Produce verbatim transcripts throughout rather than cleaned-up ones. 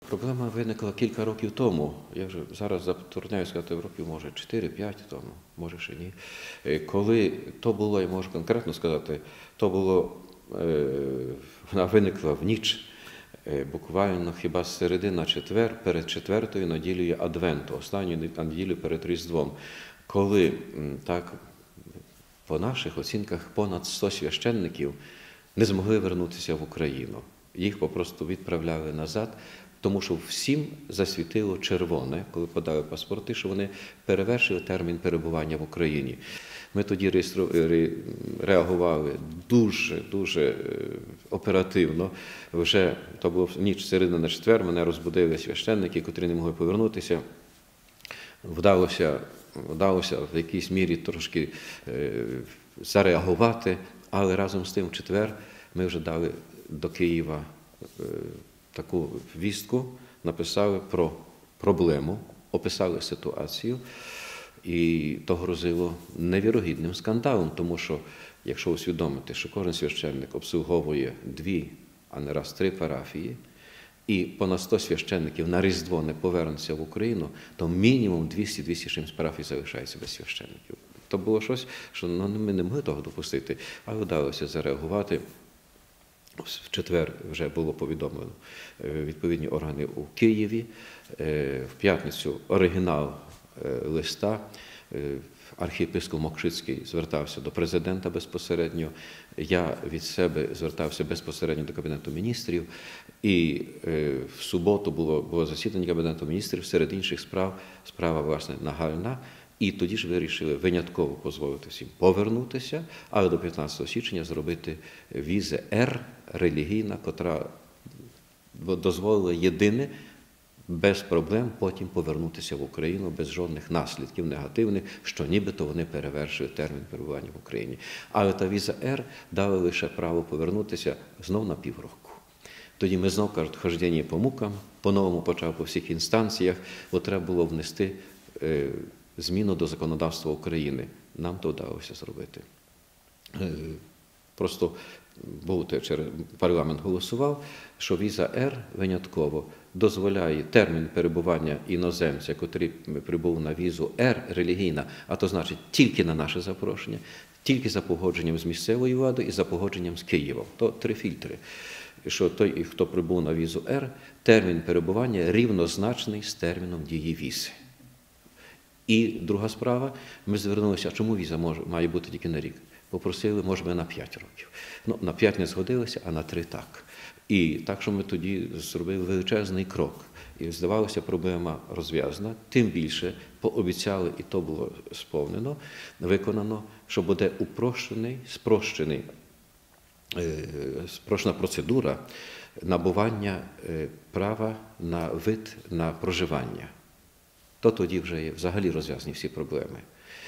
Проблема виникла кілька років тому. Я вже зараз затрудняю сказати, років, може, чотири-п'ять тому, може ще ні. Коли то було, я можу конкретно сказати, то було, вона виникла в ніч, буквально хіба з середи на четвер, перед четвертою неділею Адвенту, останньою неділею перед Різдвом, коли, так, по наших оцінках, понад сто священників не змогли вернутися в Україну. Їх попросту відправляли назад, тому що всім засвітило червоне, коли подали паспорти, що вони перевершили термін перебування в Україні. Ми тоді реагували дуже-дуже оперативно. Вже то було ніч середина на четвер, мене розбудили священники, котрі не могли повернутися. Вдалося, вдалося в якійсь мірі трошки зареагувати, але разом з тим в четвер ми вже дали до Києва таку вістку, написали про проблему, описали ситуацію, і то грозило невірогідним скандалом, тому що, якщо усвідомити, що кожен священник обслуговує дві, а не раз три парафії, і понад сто священників на Різдво не повернуться в Україну, то мінімум двісті-двісті чимось парафій залишається без священників. То було щось, що ну, ми не могли того допустити, але вдалося зареагувати. В четвер вже було повідомлено відповідні органи у Києві. В п'ятницю оригінал листа. Архієпископ Мокшицький звертався до президента безпосередньо. Я від себе звертався безпосередньо до Кабінету міністрів. І в суботу було, було засідання Кабінету міністрів, серед інших справ, справа, власне, нагальна. І тоді ж вирішили винятково дозволити всім повернутися, але до п'ятнадцятого січня зробити віза Р релігійна, котра дозволила єдине без проблем потім повернутися в Україну без жодних наслідків негативних, що нібито вони перевершили термін перебування в Україні. Але та віза Р дала лише право повернутися знов на півроку. Тоді ми знов, кажуть, хождення по мукам, по-новому почав по всіх інстанціях, бо треба було внести е, зміну до законодавства України. Нам то вдалося зробити. Е, просто був через парламент голосував, що віза Р винятково дозволяє термін перебування іноземця, який прибув на візу Р релігійна, а то значить тільки на наше запрошення, тільки за погодженням з місцевою владою і за погодженням з Києвом. То три фільтри. Що той, хто прибув на візу Р, термін перебування рівнозначний з терміном дії візи. І друга справа, ми звернулися, а чому віза може, має бути тільки на рік? Попросили, може, ми на п'ять років. Ну, на п'ять не згодилися, а на три так. І так, що ми тоді зробили величезний крок. І, здавалося, проблема розв'язана. Тим більше пообіцяли, і то було сповнено, виконано, що буде упрощений, спрощений, спрощена процедура набування права на вид на проживання. То тоді вже є взагалі розв'язані всі проблеми.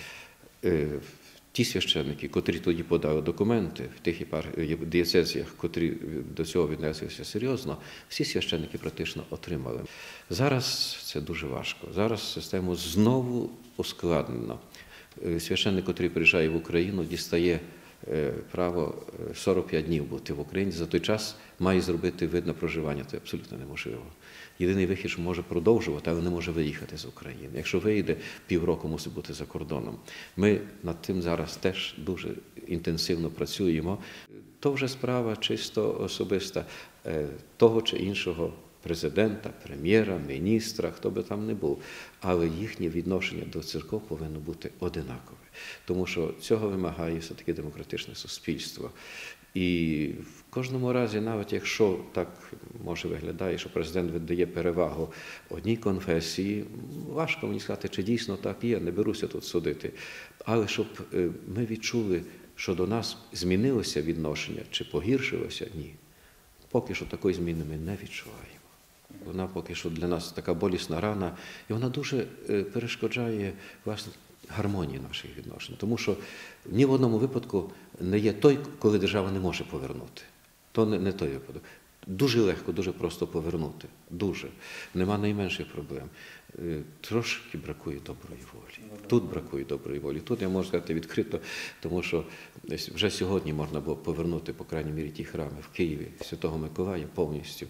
Ті священники, котрі тоді подали документи в тих дієцезіях, котрі до цього віднеслися серйозно, всі священники практично отримали. Зараз це дуже важко. Зараз систему знову ускладнено. Священник, котрий приїжджає в Україну, дістає право сорок п'ять днів бути в Україні. За той час має зробити вид на проживання. Це абсолютно неможливо. Єдиний вихід, що може продовжувати, але не може виїхати з України. Якщо виїде, півроку мусить бути за кордоном. Ми над тим зараз теж дуже інтенсивно працюємо. То вже справа чисто особиста того чи іншого президента, прем'єра, міністра, хто би там не був. Але їхнє відношення до церков повинно бути одинакове. Тому що цього вимагає все-таки демократичне суспільство. І в кожному разі, навіть якщо так може виглядає, що президент віддає перевагу одній конфесії, важко мені сказати, чи дійсно так є, не беруся тут судити. Але щоб ми відчули, що до нас змінилося відношення, чи погіршилося, ні. Поки що такої зміни ми не відчуваємо. Вона поки що для нас така болісна рана, і вона дуже перешкоджає, власне, гармонії наших відношень. Тому що ні в одному випадку не є той, коли держава не може повернути. То не, не той випадок. Дуже легко, дуже просто повернути. Дуже. Нема найменших проблем. Трошки бракує доброї волі. Тут бракує доброї волі. Тут я можу сказати відкрито, тому що вже сьогодні можна було повернути, по крайній мірі, ті храми в Києві, Святого Миколая повністю.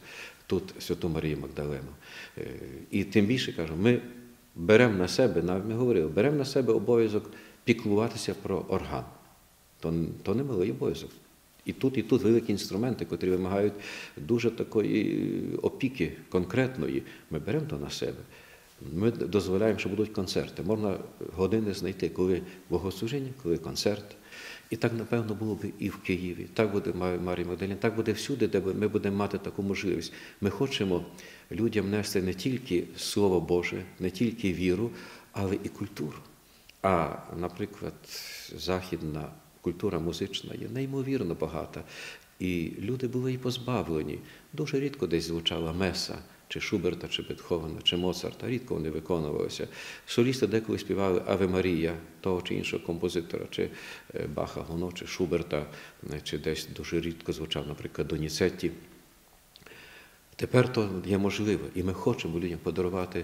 тут Святу Марію Магдалену. І тим більше, кажу, ми беремо на себе, навіть ми говорили, беремо на себе обов'язок піклуватися про орган. То, то не малий обов'язок. І тут, і тут великі інструменти, котрі вимагають дуже такої опіки конкретної. Ми беремо то на себе. Ми дозволяємо, що будуть концерти. Можна години знайти, коли богослужіння, коли концерт. І так, напевно, було б і в Києві, так буде в Марії Магдаліні, так буде всюди, де ми будемо мати таку можливість. Ми хочемо людям нести не тільки Слово Боже, не тільки віру, але і культуру. А, наприклад, західна культура музична є неймовірно багата. І люди були і позбавлені. Дуже рідко десь звучала меса, чи Шуберта, чи Бетховена, чи Моцарта. Рідко вони виконувалися. Солісти деколи співали «Аве Марія» того чи іншого композитора, чи Баха, Гоно, чи Шуберта, чи десь дуже рідко звучав, наприклад, Доніцетті. Тепер то є можливо, і ми хочемо людям подарувати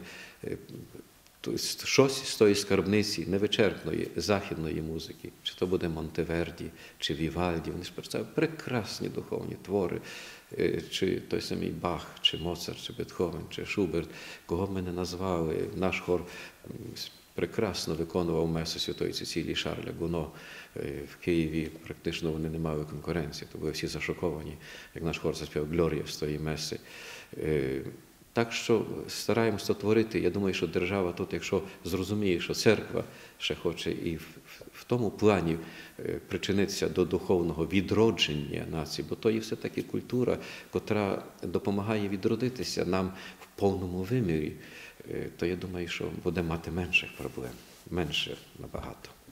щось з тої скарбниці невичерпної західної музики. Чи то буде Монтеверді, чи Вівальді. Вони ж представляють прекрасні духовні твори. Чи той самий Бах, чи Моцарт, чи Бетховен, чи Шуберт. Кого б ми не назвали. Наш хор прекрасно виконував месу Святої Цецилії Шарля Гуно. В Києві практично вони не мали конкуренції. То були всі зашоковані, як наш хор заспівав «Глорія» з тої меси. Так що стараємося творити. Я думаю, що держава тут, якщо зрозуміє, що церква ще хоче і в, в тому плані причинитися до духовного відродження нації, бо то є все-таки культура, котра допомагає відродитися нам в повному вимірі, то я думаю, що буде мати менших проблем, менше набагато.